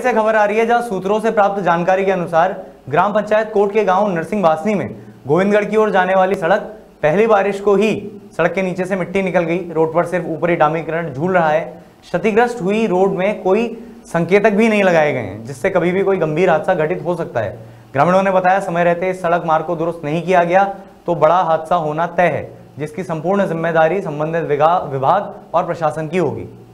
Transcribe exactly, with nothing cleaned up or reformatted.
से खबर आ रही है, जहां सूत्रों से प्राप्त जानकारी के अनुसार ग्राम पंचायत कोट के गांव नरसिंह वासनी में गोविंदगढ़ की ओर जाने वाली सड़क पहली बारिश को ही सड़क के नीचे से मिट्टी निकल गई। रोड पर सिर्फ ऊपरी डामरीकरण झूल रहा है। क्षतिग्रस्त हुई रोड में कोई संकेतक भी नहीं लगाए गए हैं, जिससे कभी भी कोई गंभीर हादसा घटित हो सकता है। ग्रामीणों ने बताया, समय रहते इस सड़क मार्ग को दुरुस्त नहीं किया गया तो बड़ा हादसा होना तय है, जिसकी संपूर्ण जिम्मेदारी संबंधित विभाग और प्रशासन की होगी।